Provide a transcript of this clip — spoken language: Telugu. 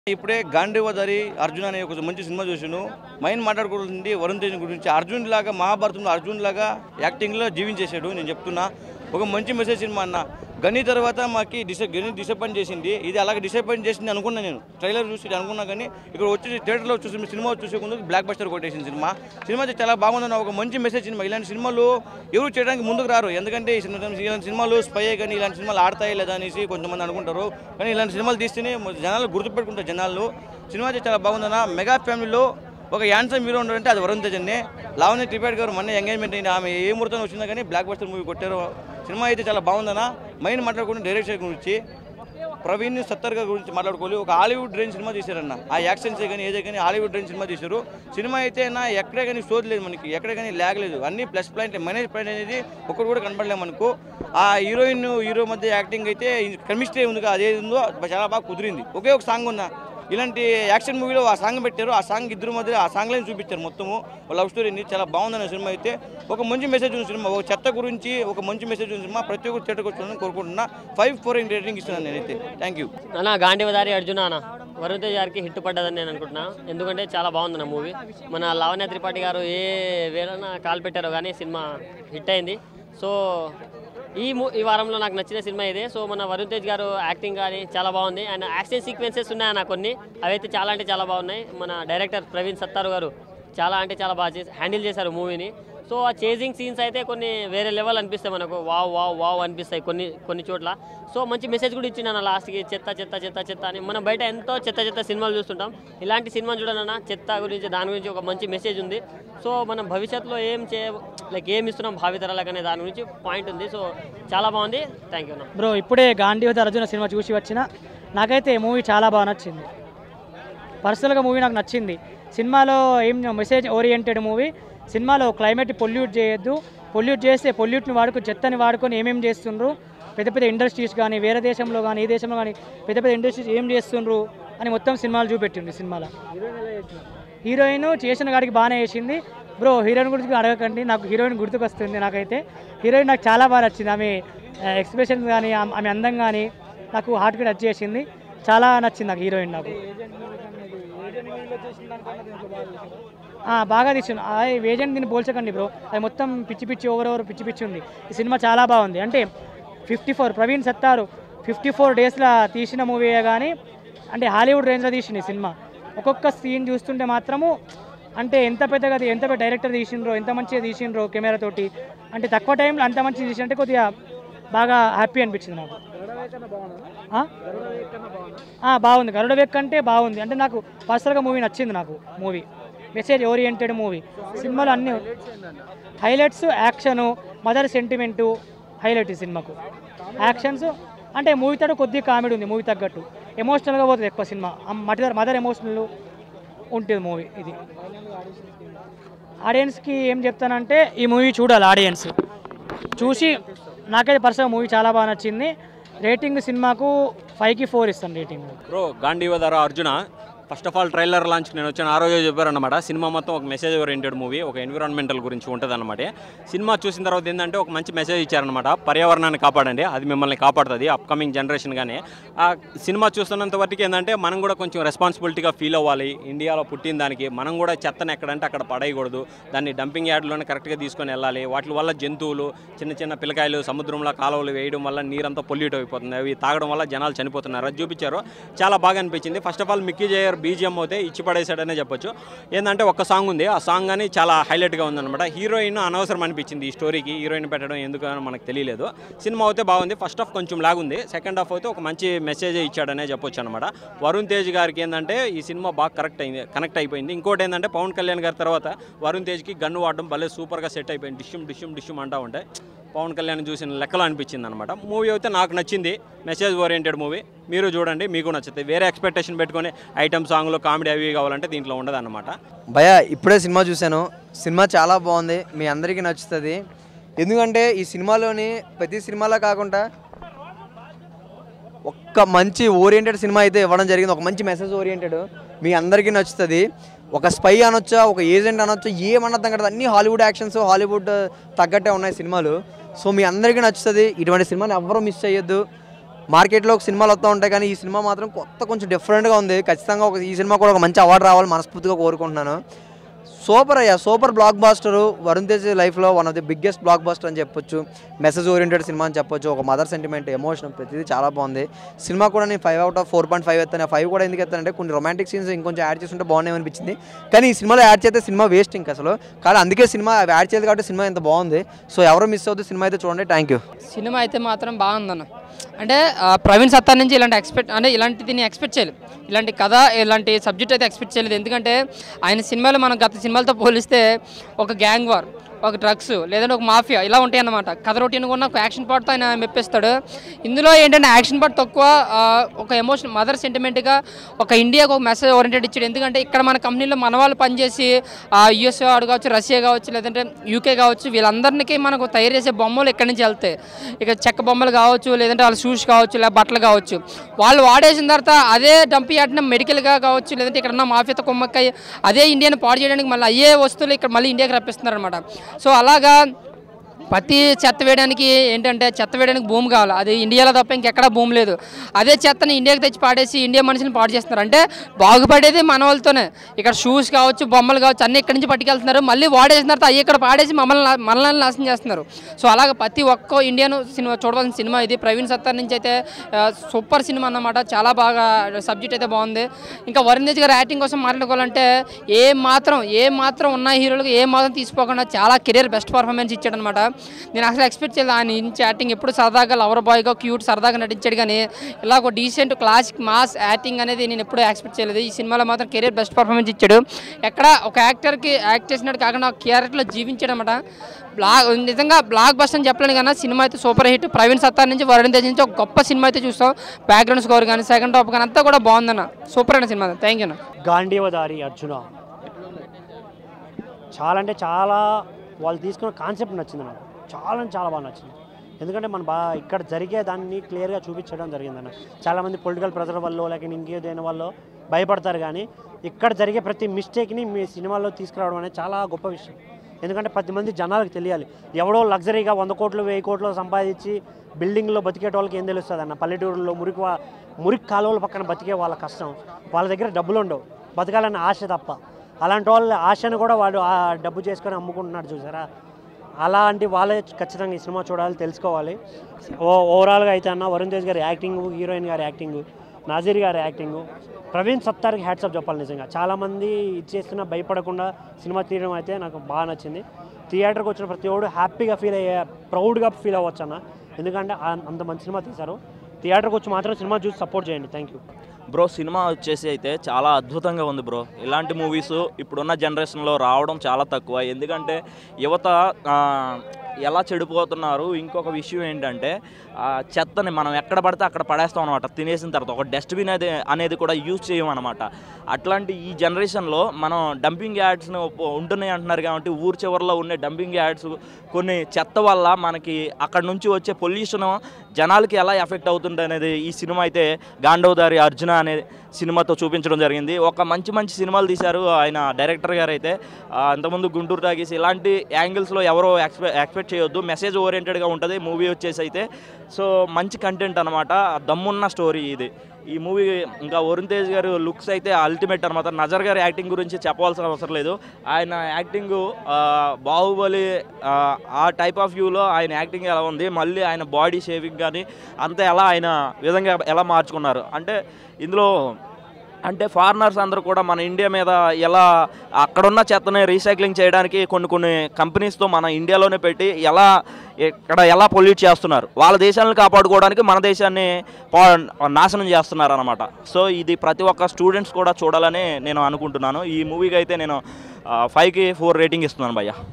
ఇప్పుడే గాంధీవదారి అర్జున్ అనే ఒక మంచి సినిమా చూసాను. మైండ్ మాట్లాడుకుంటుంది వరుణ్ తేజ్ గురించి. అర్జున్ లాగా మహాభారతంలో అర్జున్ లాగా యాక్టింగ్లో జీవించేశాడు. నేను చెప్తున్నా ఒక మంచి మెసేజ్ సినిమా అన్న. గని తర్వాత మాకి గని డిసప్పాయింట్ చేసింది. ఇది అలాగే డిసప్పాయింట్ చేసింది అనుకున్నా. నేను ట్రైలర్ చూసి అనుకున్నా, కానీ ఇక్కడ వచ్చి థియేటర్లో చూసి సినిమా చూసే ముందు బ్లాక్ బస్టర్ కొట్టేసింది సినిమా. సినిమా చాలా బాగుందన్న, ఒక మంచి మెసేజ్ సినిమా. ఇలాంటి సినిమాలు ఎవరు చేయడానికి ముందుకు రారు. ఎందుకంటే ఇలాంటి సినిమాలు స్పై కానీ ఇలాంటి సినిమాలు ఆడతాయి లేదా అనేసి కొంతమంది అనుకుంటారు. కానీ ఇలాంటి సినిమాలు తీస్తేనే జనాలు గుర్తుపెట్టుకుంటారు. జనాలు సినిమా చాలా బాగుందన్న. మెగా ఫ్యామిలీలో ఒక యాన్సమ్ హీరో ఉన్నారంటే అది వరుణ్ తేజ్ అనే. లావణ్య త్రిపాఠి గారు మొన్న ఎంగేజ్మెంట్ అయింది. ఆమె ఏ ముహూర్తం వచ్చిందా కానీ బ్లాక్ బస్టర్ మూవీ కొట్టారు. సినిమా అయితే చాలా బాగుందన్న. మైండ్ మాట్లాడుకుని డైరెక్టర్ గురించి ప్రవీణ్ సత్తర్ గారి గురించి మాట్లాడుకోవాలి. ఒక హాలీవుడ్ రేంజ్ సినిమా తీశారన్న. ఆ యాక్షన్సే కానీ ఏదే కానీ హాలీవుడ్ రేంజ్ సినిమా తీశారు. సినిమా అయితే ఎక్కడే కానీ స్టోరీ లేదు, మనకి ఎక్కడే కానీ ల్యాగ్ లేదు. అన్ని ప్లస్ పాయింట్, మైనస్ పాయింట్ అనేది ఒక్కటి కూడా కనపడలేదు మనకు. ఆ హీరోయిన్ హీరో మధ్య యాక్టింగ్ అయితే కెమిస్ట్రీ ఉంది, అదే ఉందో చాలా బాగా కుదిరింది. ఒకే ఒక సాంగ్ ఉన్న ఇలాంటి యాక్షన్ మూవీలో ఆ సాంగ్ పెట్టారు. ఆ సాంగ్ ఇద్దరు మధ్య ఆ సాంగ్లైన్ చూపించారు. మొత్తము లవ్ స్టోరీని చాలా బాగుందన్న సినిమా అయితే. ఒక మంచి మెసేజ్ ఉన్న సినిమా, ఒక చెత్త గురించి ఒక మంచి మెసేజ్ ఉన్న సినిమా. ప్రతి ఒక్కరు థియేటర్కి వచ్చానని కోరుకుంటున్నా. 5-4 రేటింగ్ ఇస్తున్నాను నేనైతే. థ్యాంక్ యూ అన్న. గాంధీవదారి అర్జున అన్న వరుణ్ తేజ్ గారికి హిట్ పడ్డదని నేను అనుకుంటున్నా. ఎందుకంటే చాలా బాగుంది మూవీ. మన లావణ్య త్రిపాఠి గారు ఏ వేళన కాల్ పెట్టారో కానీ సినిమా హిట్ అయింది. సో ఈ వారంలో నాకు నచ్చిన సినిమా ఇదే. సో మన వరుణ్ తేజ్ గారు యాక్టింగ్ కానీ చాలా బాగుంది. అండ్ యాక్షన్ సీక్వెన్సెస్ ఉన్నాయి అన్న కొన్ని, అవైతే చాలా అంటే చాలా బాగున్నాయి. మన డైరెక్టర్ ప్రవీణ్ సత్తారు గారు చాలా అంటే చాలా బాగా హ్యాండిల్ చేశారు మూవీని. సో ఆ చేజింగ్ సీన్స్ అయితే కొన్ని వేరే లెవెల్ అనిపిస్తాయి మనకు. వావ్ వావ్ వావ్ అనిపిస్తాయి కొన్ని చోట్ల. సో మంచి మెసేజ్ కూడా ఇచ్చిందన్న లాస్ట్కి. చెత్త చెత్త చెత్త చెత్త అని మనం బయట ఎంతో చెత్త చెత్త సినిమాలు చూస్తుంటాం. ఇలాంటి సినిమా చూడాలన్నా చెత్త గురించి దాని గురించి ఒక మంచి మెసేజ్ ఉంది. సో మనం భవిష్యత్తులో ఏం ఇస్తున్నాం భావితరాలకు అనే దాని గురించి పాయింట్ ఉంది. సో చాలా బాగుంది. Thank you bro. ఇప్పుడే గాంధీవదారి అర్జున సినిమా చూసి వచ్చిన నాకైతే మూవీ చాలా బాగా నచ్చింది. పర్సనల్గా మూవీ నాకు నచ్చింది. సినిమాలో ఏం మెసేజ్ ఓరియంటెడ్ మూవీ. సినిమాలో క్లైమేట్ పొల్యూట్ చేయొద్దు, పొల్యూట్ చేస్తే పొల్యూట్ని చెత్తని వాడుకొని ఏమేమి చేస్తుండ్రు, పెద్ద పెద్ద ఇండస్ట్రీస్ కానీ వేరే దేశంలో కానీ ఈ దేశంలో కానీ పెద్ద పెద్ద ఇండస్ట్రీస్ ఏం చేస్తుండ్రు అని మొత్తం సినిమాలు చూపెట్టింది. సినిమాలో హీరోయిన్ చేసిన కాడికి బాగానే చేసింది బ్రో. హీరోయిన్ గురించి అడగకండి, నాకు హీరోయిన్ గుర్తుకొస్తుంది. నాకైతే హీరోయిన్ నాకు చాలా బాగా నచ్చింది. ఆమె ఎక్స్ప్రెషన్స్ కానీ ఆమె అందం కానీ నాకు హార్ట్కి టచ్ చేసింది. చాలా నచ్చింది నాకు హీరోయిన్. నాకు బాగా తీసింది. ఏజెంట్ దీన్ని పోల్చకండి బ్రో, అది మొత్తం పిచ్చి పిచ్చి ఓవర్ పిచ్చి పిచ్చి ఉంది. ఈ సినిమా చాలా బాగుంది. అంటే 54 ప్రవీణ్ సత్తారు 54 డేస్లో తీసిన మూవీయే కానీ అంటే హాలీవుడ్ రేంజ్లో తీసింది సినిమా. ఒక్కొక్క సీన్ చూస్తుంటే మాత్రము అంటే ఎంత పెద్ద డైరెక్టర్ తీసిండ్రో, ఎంత మంచిగా తీసిండ్రో కెమెరాతోటి. అంటే తక్కువ టైంలో అంత మంచిగా తీసింటే కొద్దిగా బాగా హ్యాపీ అనిపించింది నాకు. బాగుంది. గరుడ వెక్ అంటే బాగుంది. అంటే నాకు పర్సనల్గా మూవీ నచ్చింది. నాకు మూవీ మెసేజ్ ఓరియంటెడ్ మూవీ. సినిమాలో అన్నీ highlights, action, mother sentiment highlight. ఈ సినిమాకు యాక్షన్స్ అంటే మూవీ తోటి కొద్దిగా కామెడీ ఉంది. మూవీ తగ్గట్టు ఎమోషనల్గా పోతుంది ఎక్కువ సినిమా. మదర్ ఎమోషనల్ ఉంటుంది మూవీ. ఇది ఆడియన్స్కి ఏం చెప్తానంటే ఈ మూవీ చూడాలి. ఆడియన్స్ చూసి నాకైతే పర్సనల్ మూవీ చాలా బాగా నచ్చింది. రేటింగ్ సినిమాకు 5కి 4 ఇస్తాను rating. Bro Gandeevadhari Arjuna first of all trailer launch నేను వచ్చాను ఆ రోజే చెప్పారన్నమాట. సినిమా మొత్తం ఒక మెసేజ్ ఓరియంటెడ్ మూవీ, ఒక ఎన్విరాన్మెంటల్ గురించి ఉంటుంది అన్నమాట. సినిమా చూసిన తర్వాత ఏంటంటే ఒక మంచి మెసేజ్ ఇచ్చారనమాట. పర్యావరణాన్ని కాపాడండి, అది మిమ్మల్ని కాపాడుతుంది అప్కమింగ్ జనరేషన్. కానీ ఆ సినిమా చూస్తున్నంత వరకు ఏంటంటే మనం కూడా కొంచెం రెస్పాన్సిబిలిటీగా ఫీల్ అవ్వాలి. ఇండియాలో పుట్టిన దానికి మనం కూడా చెత్తను ఎక్కడంటే అక్కడ పడేయకూడదు. దాన్ని డంపింగ్ యార్డ్లోనే కరెక్ట్గా తీసుకొని వెళ్ళాలి. వాటి వల్ల జంతువులు, చిన్న చిన్న పిల్లకాయలు సముద్రంలో కాలువలు వేయడం వల్ల నీరంతా పొల్యూట్ అయిపోతుంది. అవి తాగడం వల్ల జనాలు చనిపోతున్నారు. అది చూపించారు, చాలా బాగా అనిపించింది. ఫస్ట్ ఆఫ్ ఆల్ మిక్కీ జయర్ బీజిఎం అయితే ఇచ్చి పడేసాడనే చెప్పొచ్చు. ఏంటంటే ఒక సాంగ్ ఉంది, ఆ సాంగ్ కానీ చాలా హైలైట్గా ఉందన్నమాట. హీరోయిన్ అనవసరం అనిపించింది ఈ స్టోరీకి. హీరోయిన్ పెట్టడం ఎందుకని మనకు తెలియలేదు. సినిమా అయితే బాగుంది. ఫస్ట్ హాఫ్ కొంచెం లాగుంది, సెకండ్ హాఫ్ అయితే ఒక మంచి మెసేజే ఇచ్చాడనే చెప్పొచ్చు అనమాట. వరుణ్ తేజ్ గారికి ఏంటంటే ఈ సినిమా బాగా కనెక్ట్ అయిపోయింది. ఇంకోటి ఏంటంటే పవన్ కళ్యాణ్ గారి తర్వాత వరుణ్ తేజ్కి గన్ను వాడడం భలే సూపర్గా సెట్ అయిపోయింది. డిష్యూమ్ అంటూ ఉంటాయి. పవన్ కళ్యాణ్ చూసిన లెక్కలో అనిపించింది అనమాట. మూవీ అయితే నాకు నచ్చింది. మెసేజ్ ఓరియంటెడ్ మూవీ, మీరు చూడండి, మీకు నచ్చుతుంది. వేరే ఎక్స్పెక్టేషన్ పెట్టుకుని ఐటమ్ సాంగ్లో కామెడీ అవి కావాలంటే దీంట్లో ఉండదు అనమాట. భయ ఇప్పుడే సినిమా చూశాను. సినిమా చాలా బాగుంది, మీ అందరికీ నచ్చుతుంది. ఎందుకంటే ఈ సినిమాలోని ప్రతి సినిమాలో కాకుండా ఒక్క మంచి ఓరియంటెడ్ సినిమా అయితే ఇవ్వడం జరిగింది. ఒక మంచి మెసేజ్ ఓరియంటెడ్, మీ అందరికీ నచ్చుతుంది. ఒక స్పై అనొచ్చా, ఒక ఏజెంట్ అనొచ్చా, ఏమన్నర్థం కదా, అన్ని హాలీవుడ్ యాక్షన్స్, హాలీవుడ్ తగ్గట్టే ఉన్నాయి సినిమాలు. సో మీ అందరికీ నచ్చుతుంది. ఇటువంటి సినిమాని ఎవ్వరూ మిస్ చేయొద్దు. మార్కెట్లో ఒక సినిమాలు వస్తూ ఉంటాయి కానీ ఈ సినిమా మాత్రం కొంచెం డిఫరెంట్గా ఉంది. ఖచ్చితంగా ఈ సినిమా కూడా ఒక మంచి అవార్డు రావాలి మనస్ఫూర్తిగా కోరుకుంటున్నాను. సూపర్ అయ్యా, super blockbuster. Varun Tej లైఫ్లో one of the biggest blockbuster అని చెప్పొచ్చు. మెసేజ్ ఓరియంటెడ్ సినిమా అని చెప్పొచ్చు. ఒక మదర్ సెంటిమెంట్, ఎమోషన్ ప్రతిదీ చాలా బాగుంది. సినిమా కూడా నేను 5/4.5 ఎత్తాను. 5 కూడా ఎందుకు ఎత్తానంటే కొన్ని రొమాంటిక్ సీన్స్ ఇంకొంచెం యాడ్ చేస్తుంటే బాగున్నాయి అనిపించింది. కానీ ఈ సినిమాలో యాడ్ చేస్తే సినిమా వేస్ట్ ఇంకా అసలు. కానీ అందుకే సినిమా యాడ్ చేయలేదు కాబట్టి సినిమా ఇంత బాగుంది. సో ఎవరు మిస్ అవుతుంది సినిమా అయితే చూడండి. Thank you. సినిమా అయితే మాత్రం బాగుందన్న. అంటే ప్రవీణ్ సత్తార్ నుంచి ఇలాంటిది నేను ఎక్స్పెక్ట్ చేయలేదు. ఇలాంటి కథ, ఇలాంటి సబ్జెక్ట్ అయితే ఎక్స్పెక్ట్ చేయలేదు. ఎందుకంటే ఆయన సినిమాలు మనం గత సినిమాలతో పోలిస్తే ఒక గ్యాంగ్ వార్, ఒక డ్రగ్స్, లేదంటే ఒక మాఫియా ఇలా ఉంటాయి అన్నమాట. కథ రొటీన్ కూడా ఒక యాక్షన్ పార్ట్తో ఆయన మెప్పిస్తాడు. ఇందులో ఏంటంటే యాక్షన్ పార్ట్ తక్కువ, ఒక ఎమోషన్, మదర్ సెంటిమెంట్గా ఒక ఇండియాకు ఒక మెసేజ్ ఓరియంటెడ్ ఇచ్చాడు. ఎందుకంటే ఇక్కడ మన కంపెనీలో మన వాళ్ళు పనిచేసి యూఎస్ వాడు కావచ్చు, రష్యా కావచ్చు, లేదంటే యూకే కావచ్చు, వీళ్ళందరికీ మనకు తయారు చేసే బొమ్మలు ఇక్కడి నుంచి వెళ్తాయి. ఇక చెక్క బొమ్మలు కావచ్చు, లేదంటే వాళ్ళ షూస్ కావచ్చు, లేదా బట్టలు కావచ్చు, వాళ్ళు వాడేసిన తర్వాత అదే డంపి ఆడిన మెడికల్గా కావచ్చు, లేదంటే ఇక్కడ ఉన్న మాఫియాతో కుమ్మక్కై అదే ఇండియాని పాడు చేయడానికి మళ్ళీ అయ్యే వస్తువులు ఇక్కడ మళ్ళీ ఇండియాకి రప్పిస్తున్నారు అనమాట. సో అలాగా ప్రతి చెత్త వేయడానికి ఏంటంటే చెత్త వేయడానికి భూమి కావాలి. అది ఇండియాలో తప్ప ఇంకెక్కడా భూమి లేదు. అదే చెత్తని ఇండియాకి తెచ్చి పాడేసి ఇండియా మనుషులను పాడు చేస్తున్నారు. అంటే బాగుపడేది మన వాళ్ళతోనే. ఇక్కడ షూస్ కావచ్చు, బొమ్మలు కావచ్చు, అన్నీ ఇక్కడి నుంచి పట్టుకెళ్తున్నారు. మళ్ళీ వాడేసిన తర్వాత అవి ఇక్కడ పాడేసి మనల్ని నాశనం చేస్తున్నారు. సో అలాగే ప్రతి ఒక్క ఇండియన్ సినిమా చూడవలసిన సినిమా ఇది. ప్రవీణ్ సత్తార్ నుంచి అయితే సూపర్ సినిమా అన్నమాట. చాలా బాగా సబ్జెక్ట్ అయితే బాగుంది. ఇంకా వరుణ్ తేజ్ గారు యాక్టింగ్ కోసం మాట్లాడుకోవాలంటే ఏ మాత్రం ఉన్న హీరోలకు ఏ మాత్రం తీసుకోకుండా చాలా కెరీర్ బెస్ట్ పర్ఫార్మెన్స్ ఇచ్చాడనమాట. నేను అసలు ఎక్స్పెక్ట్ చేయలేదు ఆయన నుంచి యాక్టింగ్. ఎప్పుడు సరదాగా లవర్ బాయ్గా క్యూట్ సరదాగా నటించాడు, కానీ ఇలా ఒక డీసెంట్ క్లాసిక్ మాస్ యాక్టింగ్ అనేది నేను ఎప్పుడూ ఎక్స్పెక్ట్ చేయలేదు. ఈ సినిమాలో మాత్రం కెరీర్ బెస్ట్ పర్ఫార్మెన్స్ ఇచ్చాడు. ఎక్కడ ఒక యాక్టర్కి యాక్ట్ చేసినట్టు కాకుండా ఒక క్యారెక్టర్లో జీవించాడు అనమాట. నిజంగా బ్లాక్ బస్టర్ అని చెప్పలేను కానీ సినిమా అయితే సూపర్ హిట్. ప్రవీణ్ సత్తార్ నుంచి, వరుణ్ తేజ్ నుంచి ఒక గొప్ప సినిమా అయితే చూస్తాం. బ్యాక్గ్రౌండ్ స్కోర్ కానీ, సెకండ్ హాఫ్ కానీ అంతా కూడా బాగుందన్న. సూపర్ అయిన సినిమా. థ్యాంక్ యూ అన్న. గాంధీవదారి అర్జున చాలా అంటే చాలా వాళ్ళు తీసుకున్న కాన్సెప్ట్ నచ్చింది నాకు. చాలా బాగా నచ్చింది. ఎందుకంటే మన ఇక్కడ జరిగే దాన్ని క్లియర్గా చూపించడం జరిగిందన్న. చాలామంది పొలిటికల్ ప్రెజర్ వల్ల లేక ఇంకేదైనా వల్ల భయపడతారు, కానీ ఇక్కడ జరిగే ప్రతి మిస్టేక్ని మీ సినిమాలో తీసుకురావడం అనేది చాలా గొప్ప విషయం. ఎందుకంటే 10 మంది జనాలకు తెలియాలి. ఎవడో లగ్జరీగా 100 కోట్లు 1000 కోట్లు సంపాదించి బిల్డింగ్లో బతికేట వాళ్ళకి ఏం తెలుస్తుంది అన్న. పల్లెటూరులో మురికి కాలువల పక్కన బతికే వాళ్ళ కష్టం. వాళ్ళ దగ్గర డబ్బులు ఉండవు, బతకాలన్న ఆశ తప్ప. అలాంటి వాళ్ళ ఆశను కూడా వాడు ఆ డబ్బు చేసుకొని అమ్ముకుంటున్నాడు చూసారా. అలాంటి వాళ్ళే ఖచ్చితంగా ఈ సినిమా చూడాలి, తెలుసుకోవాలి. ఓవరాల్గా అయితే అన్న వరుణ్ తేజ్ గారి యాక్టింగు, హీరోయిన్ గారి యాక్టింగు, నాజీర్ గారి యాక్టింగు, ప్రవీణ్ సత్తార్కి హ్యాట్సాప్ చెప్పాలి. నిజంగా చాలామంది ఇచ్చేస్తున్నా భయపడకుండా సినిమా తీయడం అయితే నాకు బాగా నచ్చింది. థియేటర్కి వచ్చిన ప్రతి ఒక్కడు హ్యాపీగా ఫీల్ అయ్యే, ప్రౌడ్గా ఫీల్ అవ్వచ్చు అన్న. ఎందుకంటే అంత మంచి సినిమా తీశారు. థియేటర్కి వచ్చి మాత్రం సినిమా చూసి సపోర్ట్ చేయండి. Thank you bro. సినిమా వచ్చేసి అయితే చాలా అద్భుతంగా ఉంది బ్రో. ఇలాంటి మూవీస్ ఇప్పుడున్న జనరేషన్లో రావడం చాలా తక్కువ. ఎందుకంటే యువత ఎలా చెడిపోతున్నారు. ఇంకొక విషయం ఏంటంటే చెత్తని మనం ఎక్కడ పడితే అక్కడ పడేస్తాం అనమాట. తినేసిన తర్వాత ఒక డస్ట్బిన్ అనేది కూడా యూజ్ చేయమన్నమాట. అట్లాంటి ఈ జనరేషన్లో మనం డంపింగ్ యాడ్స్ని ఉంటున్నాయి అంటున్నారు కాబట్టి ఊరు చివరిలో ఉండే డంపింగ్ యాడ్స్ కొన్ని చెత్త వల్ల మనకి అక్కడ నుంచి వచ్చే పొల్యూషన్ జనాలకి ఎలా ఎఫెక్ట్ అవుతుంది అనేది ఈ సినిమా అయితే గాంధీవదారి అర్జున అనే సినిమాతో చూపించడం జరిగింది. ఒక మంచి సినిమాలు తీశారు ఆయన డైరెక్టర్ గారు అయితే. అంతకుముందు గుంటూరు టాకీస్ ఇలాంటి యాంగిల్స్లో ఎవరో ఎక్స్పెక్ట్ చేయొద్దు. మెసేజ్ ఓరియంటెడ్గా ఉంటుంది మూవీ వచ్చేసి అయితే. సో మంచి కంటెంట్ అనమాట, దమ్మున్న స్టోరీ ఇది ఈ మూవీ. ఇంకా వరుణ్ తేజ్ గారు లుక్స్ అయితే అల్టిమేట్ అనమాట. నజర్ గారి యాక్టింగ్ గురించి చెప్పాల్సిన అవసరం లేదు. ఆయన యాక్టింగ్ బాహుబలి ఆ టైప్ ఆఫ్ వ్యూలో ఆయన యాక్టింగ్ ఎలా ఉంది, మళ్ళీ ఆయన బాడీ షేవింగ్ కానీ అంతా ఆయన విధంగా ఎలా మార్చుకున్నారు అంటే ఇందులో అంటే ఫారినర్స్ అందరూ కూడా మన ఇండియా మీద ఎలా అక్కడున్న చెత్తని రీసైక్లింగ్ చేయడానికి కొన్ని కంపెనీస్తో మన ఇండియాలోనే పెట్టి ఎలా పొల్యూట్ చేస్తున్నారు. వాళ్ళ దేశాలను కాపాడుకోవడానికి మన దేశాన్ని నాశనం చేస్తున్నారు అనమాట. సో ఇది ప్రతి ఒక్క స్టూడెంట్స్ కూడా చూడాలని నేను అనుకుంటున్నాను. ఈ మూవీకి అయితే నేను 5కి 4 రేటింగ్ ఇస్తున్నాను భయ్య.